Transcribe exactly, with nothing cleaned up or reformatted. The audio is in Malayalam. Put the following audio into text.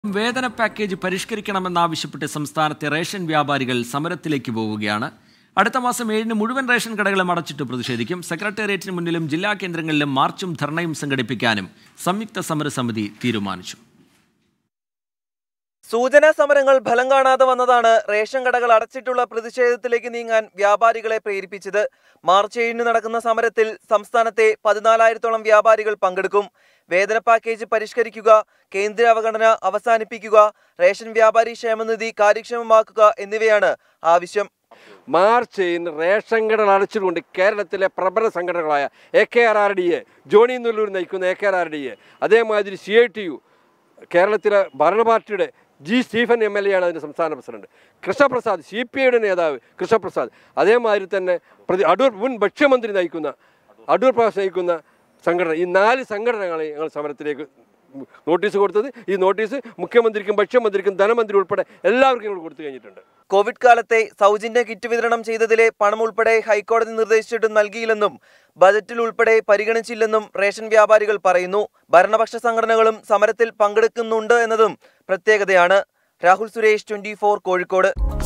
വേതന പാക്കേജ് പരിഷ്കരിക്കണമെന്നാവശ്യപ്പെട്ട് സംസ്ഥാനത്തെ റേഷൻ വ്യാപാരികൾ സമരത്തിലേക്ക് പോവുകയാണ്. അടുത്ത മാസം ഏഴിന് മുഴുവൻ റേഷൻ കടകളും അടച്ചിട്ട് പ്രതിഷേധിക്കും. സെക്രട്ടേറിയറ്റിന് മുന്നിലും ജില്ലാ കേന്ദ്രങ്ങളിലും മാർച്ചും ധർണയും സംഘടിപ്പിക്കാനും സംയുക്ത സമരസമിതി തീരുമാനിച്ചു. സൂചനാ സമരങ്ങൾ ഫലം കാണാതെ വന്നതാണ് റേഷൻ കടകൾ അടച്ചിട്ടുള്ള പ്രതിഷേധത്തിലേക്ക് നീങ്ങാൻ വ്യാപാരികളെ പ്രേരിപ്പിച്ചത്. മാർച്ച് ഏഴിന് നടക്കുന്ന സമരത്തിൽ സംസ്ഥാനത്തെ പതിനാലായിരത്തോളം വ്യാപാരികൾ പങ്കെടുക്കും. വേതന പാക്കേജ് പരിഷ്കരിക്കുക, കേന്ദ്ര അവഗണന അവസാനിപ്പിക്കുക, റേഷൻ വ്യാപാരി ക്ഷേമനിധി കാര്യക്ഷമമാക്കുക എന്നിവയാണ് ആവശ്യം. മാർച്ച് ഏഴിന് റേഷൻ കടകൾ അടച്ചുകൊണ്ട് കേരളത്തിലെ പ്രബല സംഘടനകളായ A K R R D A, Johny Nellore നയിക്കുന്ന A K R R D A, അതേമാതിരി സി ഐ ടി യു, കേരളത്തിലെ ഭരണ പാർട്ടിയുടെ G Stephen M L A ആണ് അതിൻ്റെ സംസ്ഥാന പ്രസിഡന്റ്. കൃഷ്ണപ്രസാദ് സി പി ഐയുടെ നേതാവ് കൃഷ്ണപ്രസാദ്, അതേമാതിരി തന്നെ പ്രതി അടൂർ മുൻ ഭക്ഷ്യമന്ത്രി നയിക്കുന്ന അടൂർ പ്രകാശ് നയിക്കുന്ന സംഘടന, ഈ നാല് സംഘടനകളെ ഞങ്ങൾ സമരത്തിലേക്ക് നോട്ടീസ് കൊടുത്തത്. ഈ നോട്ടീസ് മുഖ്യമന്ത്രിക്കും ഭക്ഷ്യമന്ത്രിക്കും ധനമന്ത്രി ഉൾപ്പെടെ എല്ലാവർക്കും ഞങ്ങൾ കൊടുത്തു കഴിഞ്ഞിട്ടുണ്ട്. കോവിഡ് കാലത്തെ സൗജന്യ കിറ്റ് വിതരണം ചെയ്തതിലെ പണം ഉൾപ്പെടെ ഹൈക്കോടതി നിർദ്ദേശിച്ചിട്ടും നൽകിയില്ലെന്നും ബജറ്റിൽ ഉൾപ്പെടെ പരിഗണിച്ചില്ലെന്നും റേഷൻ വ്യാപാരികൾ പറയുന്നു. ഭരണപക്ഷ സംഘടനകളും സമരത്തിൽ പങ്കെടുക്കുന്നുണ്ട് എന്നതും പ്രത്യേകതയാണ്. Rahul Suresh, twenty four, Kozhikode.